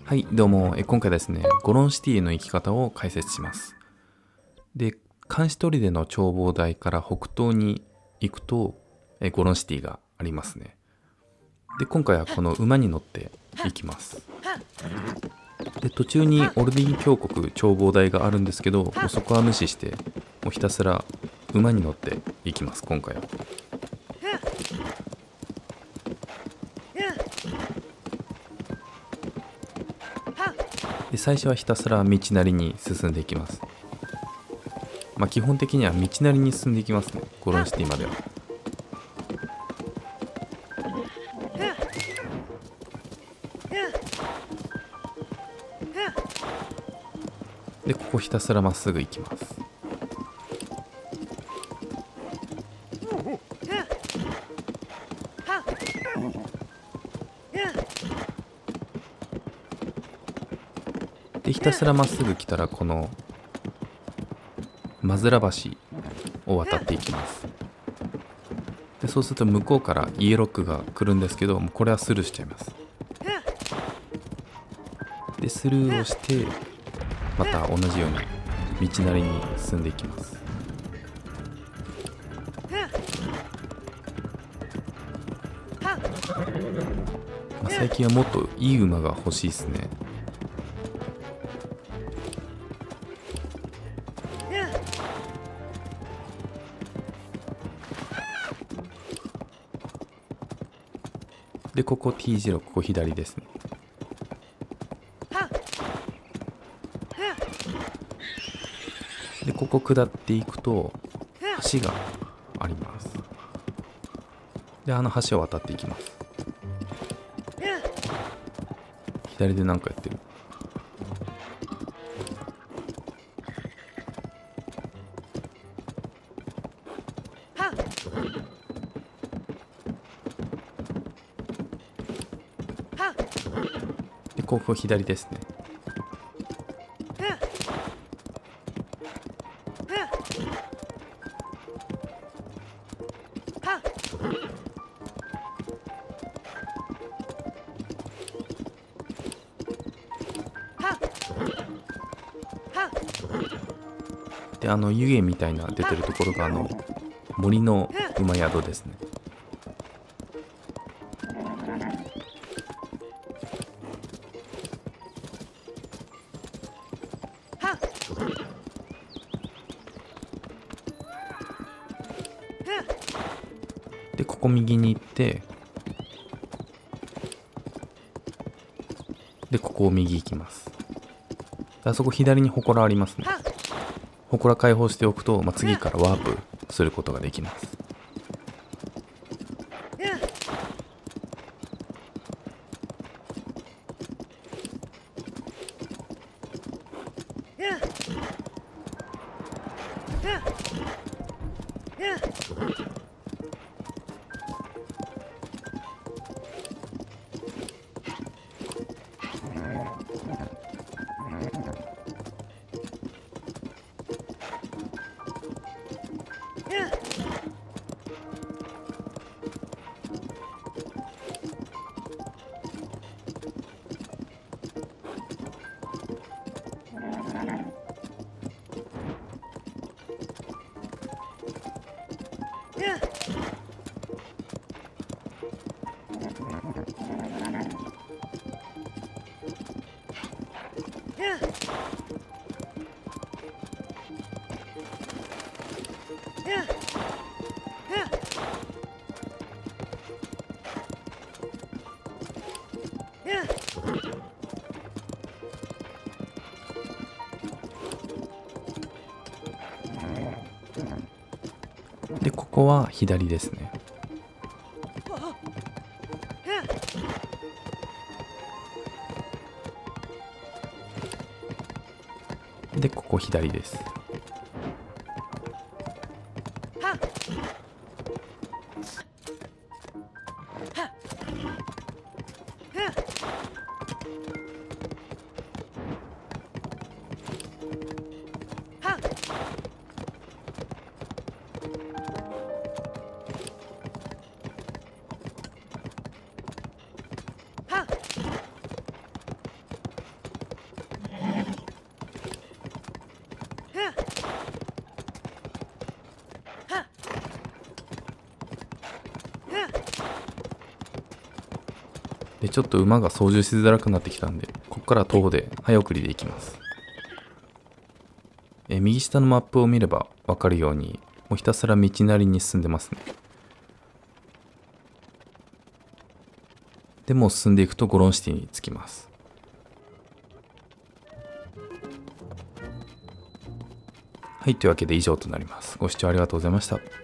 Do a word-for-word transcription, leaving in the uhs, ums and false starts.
はい、どうも。え今回ですね、ゴロンシティへの行き方を解説します。で、監視砦の眺望台から北東に行くと、えゴロンシティがありますね。で、今回はこの馬に乗って行きます。で、途中にオルディン峡谷眺望台があるんですけど、もうそこは無視して、もうひたすら馬に乗って行きます、今回は。で、最初はひたすら道なりに進んでいきます。まあ基本的には道なりに進んでいきますね、ゴロンシティまでは。で、ここひたすらまっすぐ行きます。で、ひたすらまっすぐ来たらこのマズラ橋を渡っていきます。で、そうすると向こうからイエロックが来るんですけど、もうこれはスルーしちゃいます。で、スルーをしてまた同じように道なりに進んでいきます。まあ、最近はもっといい馬が欲しいですね。で、ここ ティーゼロ、ここ左ですね。で、ここ下っていくと橋があります。で、あの橋を渡っていきます。左で何かやってる。で、ここ左ですね。で、あの湯気みたいな出てるところがあの森の馬宿ですね。で、ここ右に行って、で、ここを右行きます。あそこ左に祠ありますね。祠開放しておくと、まあ、次からワープすることができます。で、ここは左ですね。で、ここ左です。 で、ちょっと馬が操縦しづらくなってきたんで、ここから徒歩で早送りで行きます。え右下のマップを見ればわかるように、もうひたすら道なりに進んでますね。でもう進んでいくとゴロンシティに着きます。はい、というわけで以上となります。ご視聴ありがとうございました。